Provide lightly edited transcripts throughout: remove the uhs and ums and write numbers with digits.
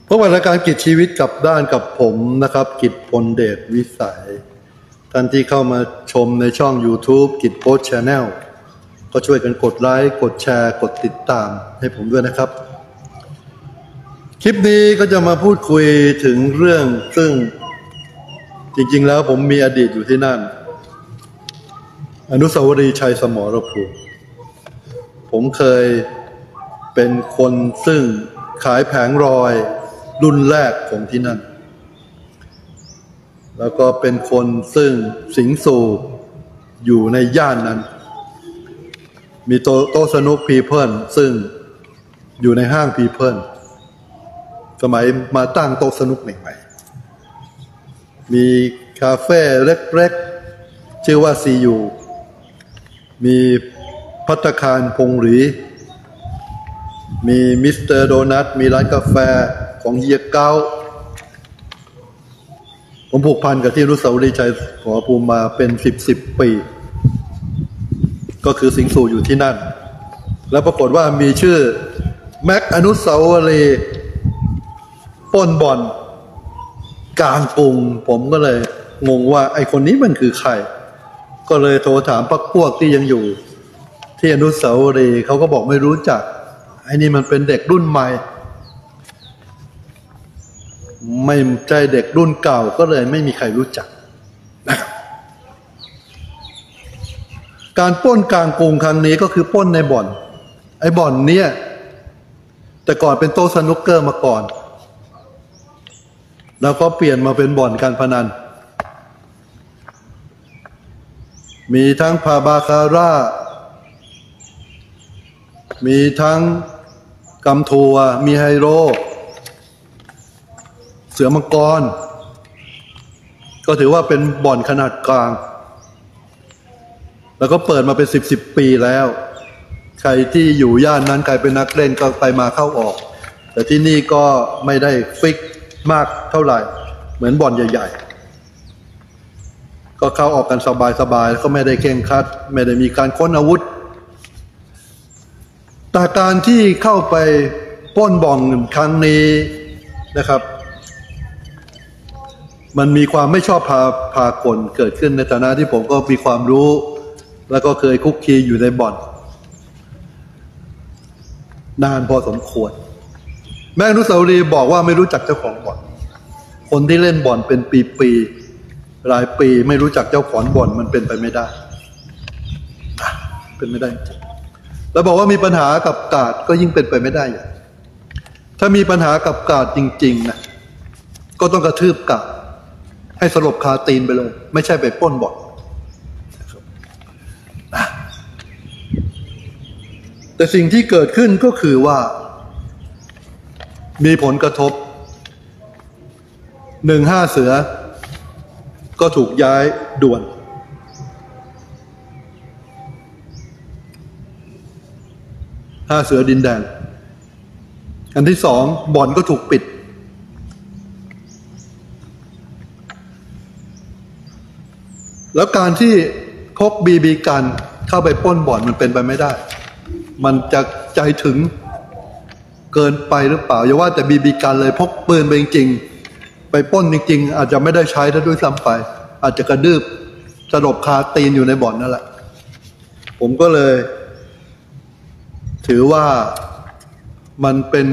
พบกับรายการกิจชีวิตกับด้านกับผมนะครับกิจพลเดชวิสัยท่านที่เข้ามาชมในช่อง YouTube กิจโพสต์ Channel ก็ช่วยกันกดไลค์กดแชร์กดติดตามให้ผมด้วยนะครับคลิปนี้ก็จะมาพูดคุยถึงเรื่องซึ่งจริงๆแล้วผมมีอดีตอยู่ที่นั่นอนุสาวรีย์ชัยสมรภูมิผมเคยเป็นคนซึ่งขายแผงรอยรุ่นแรกของที่นั่นแล้วก็เป็นคนซึ่งสิงสู่อยู่ในย่านนั้นมีโต๊ะสนุกพีเพิลซึ่งอยู่ในห้างพีเพิลสมัยมาตั้งโต๊ะสนุกใหม่ๆมีคาเฟ่เล็กๆชื่อว่าซียูมีภัตตาคารพงหรีมีมิสเตอร์โดนัทมีร้านกาแฟของเฮียเก้าผมผูกพันกับที่อนุสาวรีย์ชัยสมรภูมิมาเป็น10 ปีก็คือสิงสู่อยู่ที่นั่นแล้วปรากฏว่ามีชื่อแม็กอนุสาวรีย์ปล้นบ่อนกลางกรุงผมก็เลยงงว่าไอ้คนนี้มันคือใครก็เลยโทรถามพวกที่ยังอยู่ที่อนุสาวรีย์เขาก็บอกไม่รู้จักไอ้นี่มันเป็นเด็กรุ่นใหม่ไม่ใช่เด็กรุ่นเก่าก็เลยไม่มีใครรู้จักนะครับการปล้นกลางกรุงครั้งนี้ก็คือปล้นในบ่อนไอ้บ่อนเนี่ยแต่ก่อนเป็นโต๊ะสนุกเกอร์มาก่อนแล้วก็เปลี่ยนมาเป็นบ่อนการพนันมีทั้งพาบาคาร่ามีทั้งกำทัวมีไฮโรเสือมังกรก็ถือว่าเป็นบ่อนขนาดกลางแล้วก็เปิดมาเป็น10 ปีแล้วใครที่อยู่ย่านนั้นใครเป็นนักเล่นก็ไปมาเข้าออกแต่ที่นี่ก็ไม่ได้ฟิกมากเท่าไหร่เหมือนบ่อนใหญ่ๆก็เข้าออกกันสบายๆก็ไม่ได้เคร่งครัดไม่ได้มีการค้นอาวุธแต่การที่เข้าไปปล้นบ่อนครั้งนี้นะครับมันมีความไม่ชอบพากลเกิดขึ้นในฐานะที่ผมก็มีความรู้แล้วก็เคยคุกคีอยู่ในบ่อนนานพอสมควรแม่อนุสาวรีย์บอกว่าไม่รู้จักเจ้าของบ่อนคนที่เล่นบ่อนเป็นปีๆรายปีไม่รู้จักเจ้าของบ่อนมันเป็นไปไม่ได้เป็นไม่ได้แล้วบอกว่ามีปัญหากับกาดก็ยิ่งเป็นไปไม่ได้อย่างถ้ามีปัญหากับกาดจริงๆนะก็ต้องกระทืบกาดให้สลบคาตีนไปเลยไม่ใช่ไปปล้นบ่อนแต่สิ่งที่เกิดขึ้นก็คือว่ามีผลกระทบ15 เสือก็ถูกย้ายด่วน5 เสือดินแดงอันที่2บ่อนก็ถูกปิดแล้วการที่พกบีบีกันเข้าไปปล้นบ่อนมันเป็นไปไม่ได้มันจะใจถึงเกินไปหรือเปล่าอย่าว่าแต่บีบีกันเลยพกปืนไปจริงๆไปปล้นจริงๆอาจจะไม่ได้ใช้ถ้าด้วยซ้ำไปอาจจะกระดืบสลบคาตีนอยู่ในบ่อนนั่นแหละผมก็เลยถือว่ามันเป็น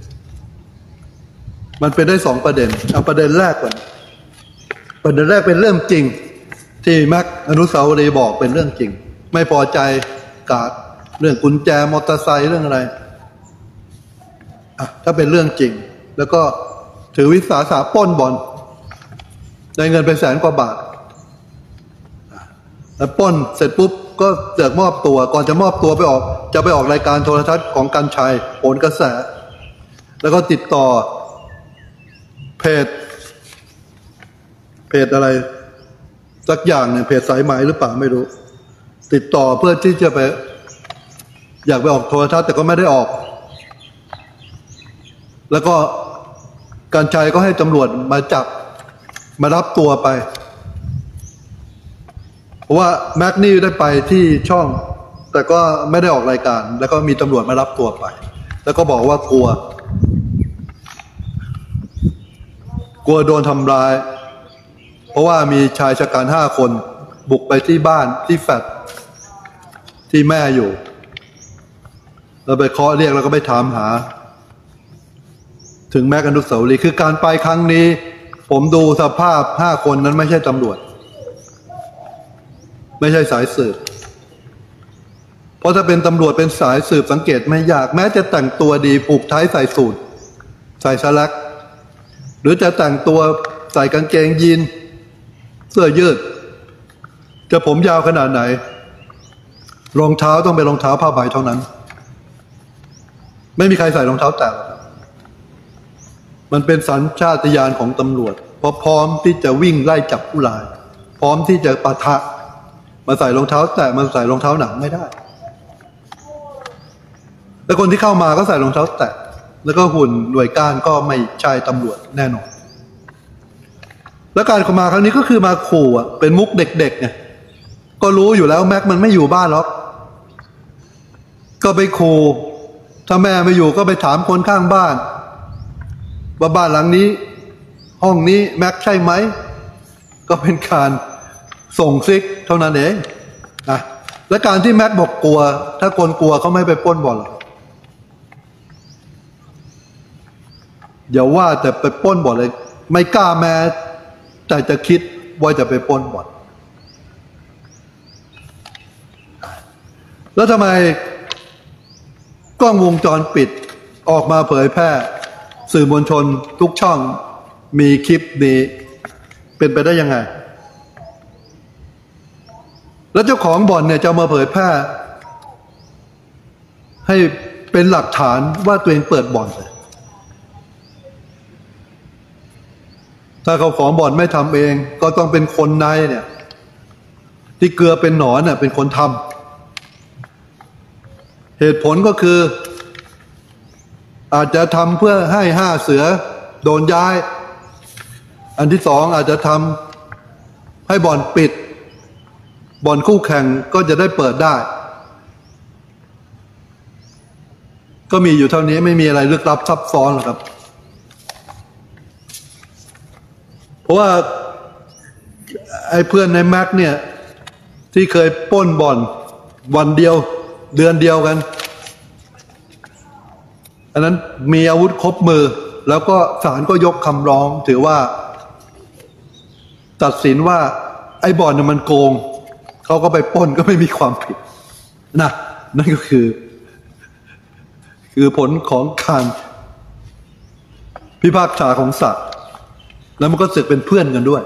ได้2 ประเด็นเอาประเด็นแรกก่อนประเด็นแรกเป็นเรื่องจริงที่แม็กอนุสาวรีย์บอกเป็นเรื่องจริงไม่พอใจกาดเรื่องกุญแจมอเตอร์ไซค์เรื่องอะไรถ้าเป็นเรื่องจริงแล้วก็ถือวิสาสะปล้นบ่อนได้เงินไป100,000 กว่าบาทแล้วปล้นเสร็จปุ๊บก็เสือกมอบตัวก่อนจะมอบตัวจะไปออกรายการโทรทัศน์ของกรรชัยโหนกระแสแล้วก็ติดต่อเพจอะไรสักอย่างเนี่ยเพจสายไหมหรือเปล่าไม่รู้ติดต่อเพื่อที่จะไปอยากไปออกโทรทัศน์แต่ก็ไม่ได้ออกแล้วก็กรรชัยก็ให้ตำรวจมาจับมารับตัวไปเพราะว่าแม็กนี่ได้ไปที่ช่องแต่ก็ไม่ได้ออกรายการแล้วก็มีตำรวจมารับตัวไปแล้วก็บอกว่ากลัวลัวโดนทำร้ายเพราะว่ามีชายชะกัน5 คนบุกไปที่บ้านที่แฟลตที่แม่อยู่เราไปเคาะเรียกแล้วก็ไปถามหาถึงแม็กอนุสาวรีย์คือการไปครั้งนี้ผมดูสภาพ5 คนนั้นไม่ใช่ตำรวจไม่ใช่สายสืบเพราะถ้าเป็นตำรวจเป็นสายสืบสังเกตไม่ยากแม้จะแต่งตัวดีผูกไทใส่สูทใส่สแล็กหรือจะแต่งตัวใส่กางเกงยีนเสื้อยืดจะผมยาวขนาดไหนรองเท้าต้องเป็นรองเท้าผ้าใบเท่านั้นไม่มีใครใส่รองเท้าแตะมันเป็นสัญชาตญาณของตำรวจเพราะพร้อมที่จะวิ่งไล่จับผู้ร้ายพร้อมที่จะปะทะมาใส่รองเท้าแตะมาใส่รองเท้าหนังไม่ได้แล้วคนที่เข้ามาก็ใส่รองเท้าแตะแล้วก็หุ่นหน่วยก้านก็ไม่ใช่ตำรวจแน่นอนแล้วการเข้ามาครั้งนี้ก็คือมาขู่เป็นมุกเด็กๆไงก็รู้อยู่แล้วแม็กมันไม่อยู่บ้านหรอกก็ไปขู่ถ้าแม่ไม่อยู่ก็ไปถามคนข้างบ้านว่าบ้านหลังนี้ห้องนี้แม็กใช่ไหมก็เป็นการส่งซิกเท่านั้นเองนะและการที่แม็กบอกกลัวถ้าคนกลัวเขาไม่ไปปล้นบ่อนหรอกอย่าว่าแต่ไปปล้นบ่อนเลยไม่กล้าแม้แต่จะคิดว่าจะไปปล้นบ่อนแล้วทำไมกล้องวงจรปิดออกมาเผยแพร่สื่อมวลชนทุกช่องมีคลิปนี้เป็นไปได้ยังไงแล้วเจ้าของบ่อนเนี่ยจะมาเผยแพร่ให้เป็นหลักฐานว่าตัวเองเปิดบ่อนถ้าเขาของบ่อนไม่ทำเองก็ต้องเป็นคนในเนี่ยที่เกลือเป็นหนอนเนี่ยเป็นคนทำเหตุผลก็คืออาจจะทำเพื่อให้5 เสือโดนย้ายอันที่2อาจจะทำให้บ่อนปิดบ่อนคู่แข่งก็จะได้เปิดได้ก็มีอยู่เท่านี้ไม่มีอะไรลึกลับซับซ้อนหรอกครับเพราะว่าไอ้เพื่อนในแม็กเนี่ยที่เคยปล้นบ่อนวันเดียวเดือนเดียวกันอันนั้นมีอาวุธครบมือแล้วก็ศาลก็ยกคำร้องถือว่าตัดสินว่าไอ้บ่อนมันโกงเขาก็ไปปล้นก็ไม่มีความผิดนะนั่นก็คือผลของการพิพากษาของศาลแล้วมันก็สึกเป็นเพื่อนกันด้วย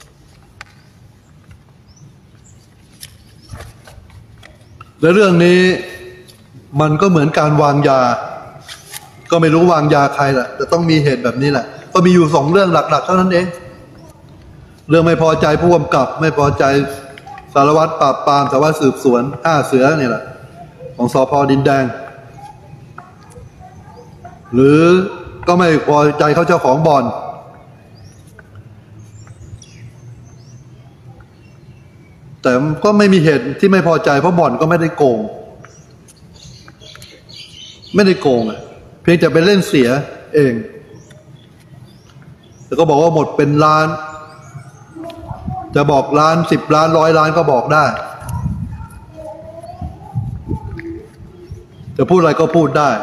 และเรื่องนี้มันก็เหมือนการวางยาก็ไม่รู้วางยาใครแหละแต่ต้องมีเหตุแบบนี้แหละก็มีอยู่2 เรื่องหลักๆเท่านั้นเองเรื่องไม่พอใจผู้กำกับไม่พอใจสารวัตรปราบปรามสารวัตรสืบสวน5 เสือนี่แหละของสภ.ดินแดงหรือก็ไม่พอใจเขาเจ้าของบ่อนแต่ก็ไม่มีเหตุที่ไม่พอใจเพราะบ่อนก็ไม่ได้โกงเพียงแต่ไปเล่นเสียเองแล้วก็บอกว่าหมดเป็นล้านจะบอกล้าน10 ล้าน100 ล้านก็บอกได้จะพูดอะไรก็พูดได้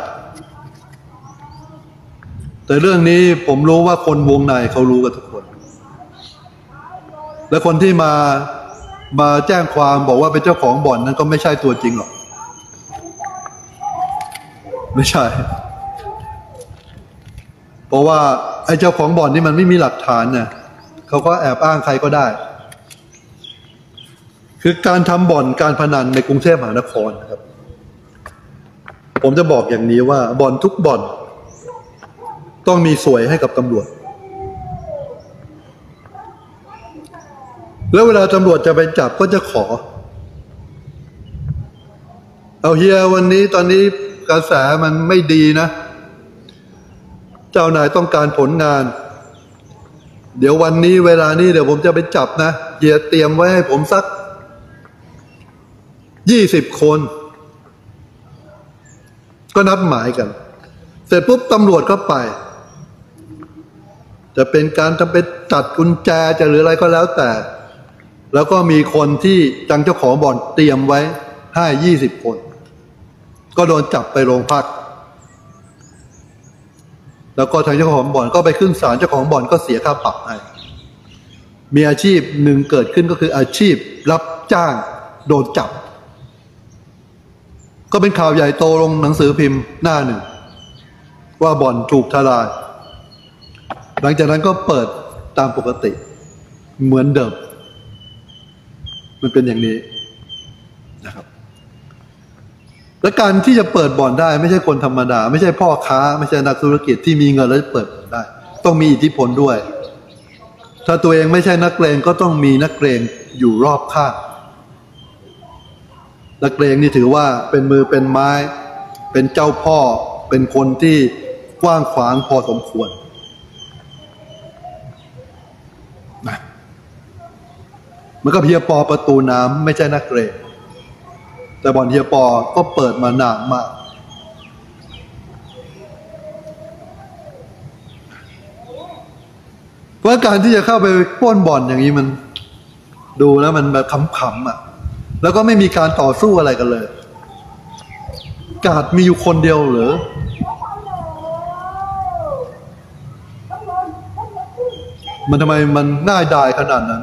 แต่เรื่องนี้ผมรู้ว่าคนวงในเขารู้กันทุกคนและคนที่มาแจ้งความบอกว่าเป็นเจ้าของบ่อนนั้นก็ไม่ใช่ตัวจริงหรอกไม่ใช่เพราะว่าไอ้เจ้าของบ่อนนี่มันไม่มีหลักฐานเนี่ยเขาก็แอบอ้างใครก็ได้คือการทำบ่อนการพนันในกรุงเทพมหานครนะครับผมจะบอกอย่างนี้ว่าบ่อนทุกบ่อนต้องมีสวยให้กับตำรวจแล้วเวลาตำรวจจะไปจับก็จะขอเอาเฮียวันนี้ตอนนี้กระแสมันไม่ดีนะเจ้านายต้องการผลงานเดี๋ยววันนี้เวลานี้เดี๋ยวผมจะไปจับนะเฮียเตรียมไว้ให้ผมสัก20 คนก็นัดหมายกันเสร็จปุ๊บตำรวจก็ไปจะเป็นการจะไปตัดกุญแจจะหรืออะไรก็แล้วแต่แล้วก็มีคนที่จังเจ้าของบ่อนเตรียมไว้ให้20 คนก็โดนจับไปโรงพักแล้วก็ทางเจ้าของบ่อนก็ไปขึ้นศาลเจ้าของบ่อนก็เสียค่าปรับให้มีอาชีพหนึ่งเกิดขึ้นก็คืออาชีพรับจ้างโดนจับก็เป็นข่าวใหญ่โตลงหนังสือพิมพ์หน้าหนึ่งว่าบ่อนถูกทลายหลังจากนั้นก็เปิดตามปกติเหมือนเดิมมันเป็นอย่างนี้นะครับและการที่จะเปิดบ่อนได้ไม่ใช่คนธรรมดาไม่ใช่พ่อค้าไม่ใช่นักธุรกิจที่มีเงินแล้วเปิดบ่อนได้ต้องมีอิทธิพลด้วยถ้าตัวเองไม่ใช่นักเลงก็ต้องมีนักเลงอยู่รอบข้างนักเลงนี่ถือว่าเป็นมือเป็นไม้เป็นเจ้าพ่อเป็นคนที่กว้างขวางพอสมควรนะมันก็เฮียปอประตูน้ำไม่ใช่นักเลงแต่บ่อนเฮียปอก็เปิดมานานมากเพราะการที่จะเข้าไปปล้นบ่อนอย่างนี้มันดูแล้วมันแบบขำๆอ่ะแล้วก็ไม่มีการต่อสู้อะไรกันเลยกาดมีอยู่คนเดียวเหรอมันทำไมมันง่ายดายขนาดนั้น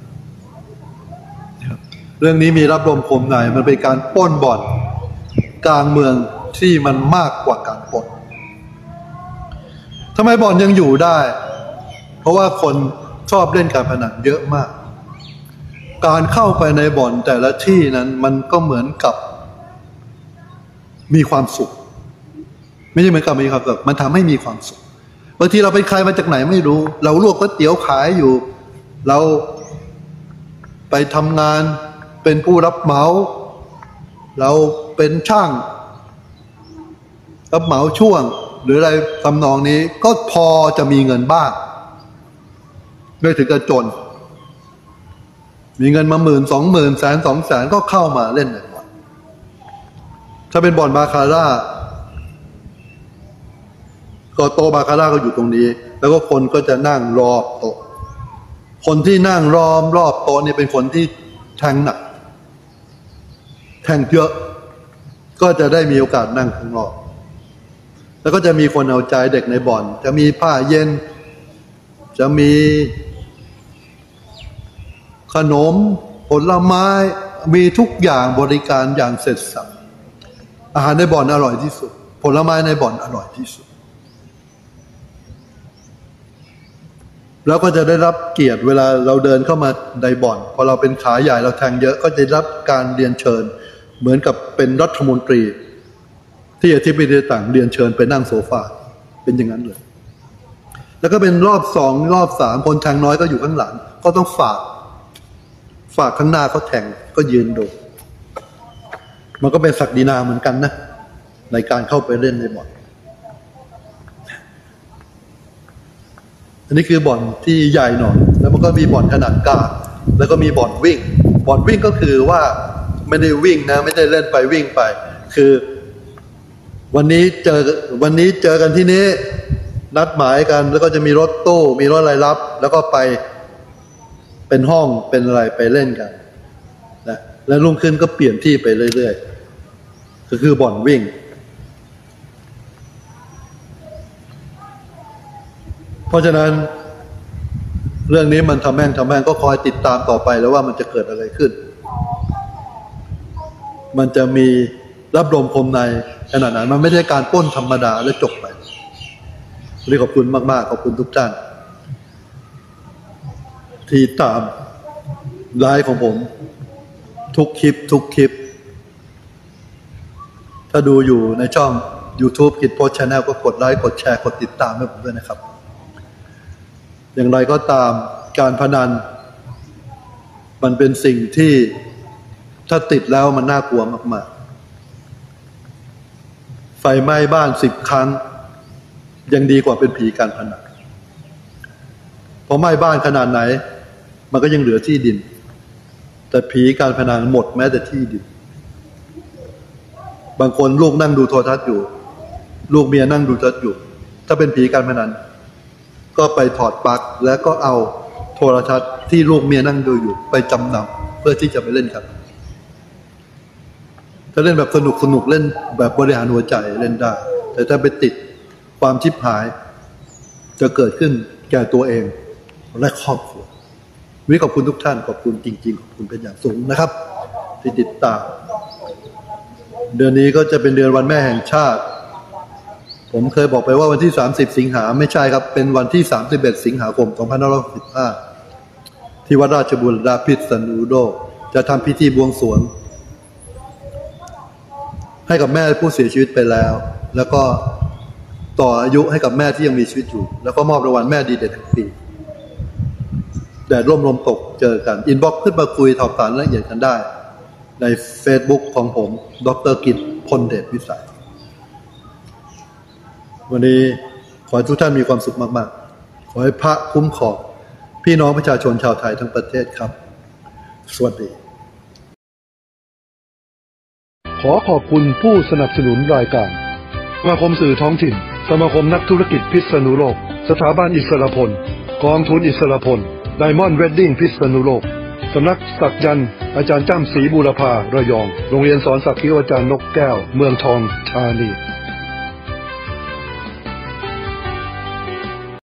เรื่องนี้มีรับลมคมในมันเป็นการปล้นบ่อนกลางเมืองที่มันมากกว่าการปล้นทำไมบ่อนยังอยู่ได้เพราะว่าคนชอบเล่นการพนันเยอะมากการเข้าไปในบ่อนแต่ละที่นั้นมันก็เหมือนกับมีความสุขไม่ใช่เหมือนกับมีความสุขมันทำให้มีความสุขบางทีเราเป็นใครมาจากไหนไม่รู้เราลวกก๋วยเตี๋ยวขายอยู่เราไปทำงานเป็นผู้รับเหมาเราเป็นช่างรับเหมาช่วงหรืออะไรทำนองนี้ก็พอจะมีเงินบ้างไม่ถึงกับจนมีเงินมา10,000 20,000 100,000 200,000ก็เข้ามาเล่นในบ่อนถ้าเป็นบ่อนบาคาร่าก็โต๊ะบาคาร่าก็อยู่ตรงนี้แล้วก็คนก็จะนั่งรอบโต๊ะคนที่นั่งรอบโต๊ะนี่เป็นคนที่แทงหนักแทงเยอะก็จะได้มีโอกาสนั่งข้างนอกแล้วก็จะมีคนเอาใจเด็กในบ่อนจะมีผ้าเย็นจะมีขนมผลไม้มีทุกอย่างบริการอย่างเสร็จสรรพอาหารในบ่อนอร่อยที่สุดผลไม้ในบ่อนอร่อยที่สุดแล้วก็จะได้รับเกียรติเวลาเราเดินเข้ามาในบ่อนพอเราเป็นขาใหญ่เราแทงเยอะก็จะได้รับการเรียนเชิญเหมือนกับเป็นรัฐมนตรีที่อธิบดีต่างเรียนเชิญไปนั่งโซฟาเป็นอย่างนั้นเลยแล้วก็เป็นรอบ2รอบ3คนแทงน้อยก็อยู่ข้างหลังก็ต้องฝากข้างหน้าเขาแทงก็ยืนดูมันก็เป็นศักดินาเหมือนกันนะในการเข้าไปเล่นในบ่อนอันนี้คือบ่อนที่ใหญ่หน่อยแล้วมันก็มีบ่อนขนาดกลางแล้วก็มีบ่อนวิ่งก็คือว่าไม่ได้วิ่งนะไม่ได้เล่นไปวิ่งไปคือวันนี้เจอกันที่นี้นัดหมายกันแล้วก็จะมีรถตู้มีรถอะไรรับแล้วก็ไปเป็นห้องเป็นอะไรไปเล่นกันนะแล้วรุ่งขึ้นก็เปลี่ยนที่ไปเรื่อยๆก็คือบ่อนวิ่งเพราะฉะนั้นเรื่องนี้มันทำแม่งก็คอยติดตามต่อไปแล้วว่ามันจะเกิดอะไรขึ้นมันจะมีรับลมคมในขนาดไหนมันไม่ใช่การปล้นธรรมดาแล้วจบไปเรียกขอบคุณมากๆขอบคุณทุกท่านที่ตามไลฟ์ของผมทุกคลิปถ้าดูอยู่ในช่อง YouTube กิจโพสต์ Channel ก็กดไลค์กดแชร์กดติดตามให้ผมด้วยนะครับอย่างไรก็ตามการพนันมันเป็นสิ่งที่ถ้าติดแล้วมันน่ากลัวมากๆไฟไหม้บ้าน10 ครั้งยังดีกว่าเป็นผีการพนันพอไหม้บ้านขนาดไหนมันก็ยังเหลือที่ดินแต่ผีการพนันหมดแม้แต่ที่ดินบางคนลูกนั่งดูโทรทัศน์อยู่ลูกเมียนั่งดูโทรทัศน์อยู่ถ้าเป็นผีการพนันก็ไปถอดปลั๊กแล้วก็เอาโทรทัศน์ที่ลูกเมียนั่งดูอยู่ไปจำนำเพื่อที่จะไปเล่นครับถ้าเล่นแบบสนุกเล่นแบบบริหารหัวใจเล่นได้แต่ถ้าไปติดความชิบหายจะเกิดขึ้นแก่ตัวเองและครอบครัววันนี้ขอบคุณทุกท่านขอบคุณจริงๆขอบคุณเป็นอย่างสูงนะครับที่ติดตามเดือนนี้ก็จะเป็นเดือนวันแม่แห่งชาติผมเคยบอกไปว่าวันที่30สิงหาไม่ใช่ครับเป็นวันที่31สิงหาคม2565ที่วัดราชบูรณาพิษณุโลกจะทำพิธีบวงสรวงให้กับแม่ผู้เสียชีวิตไปแล้วก็ต่ออายุให้กับแม่ที่ยังมีชีวิตอยู่แล้วก็มอบรางวัลแม่ดีเด่นแห่งปีแดดร่มลมตกเจอกันอินบ็อกซ์ขึ้นมาคุยสอบถามรายละเอียดกันได้ใน Facebook ของผมดร.กิตติ์ พลเดชวิสัยวันนี้ขอให้ทุกท่านมีความสุขมากๆขอให้พระคุ้มครองพี่น้องประชาชนชาวไทยทั้งประเทศครับสวัสดีขอขอบคุณผู้สนับสนุนรายการสมาคมสื่อท้องถิ่นสมาคมนักธุรกิจพิษณุโลกสถาบันอิสรพลกองทุนอิสรพลไดมอนด์เวดดิ้งพิษณุโลกสำนักศักยันต์อาจารย์จ้ำศรีบูรพาระยองโรงเรียนสอนสักคิ้วอาจารย์นกแก้วเมืองทองธานี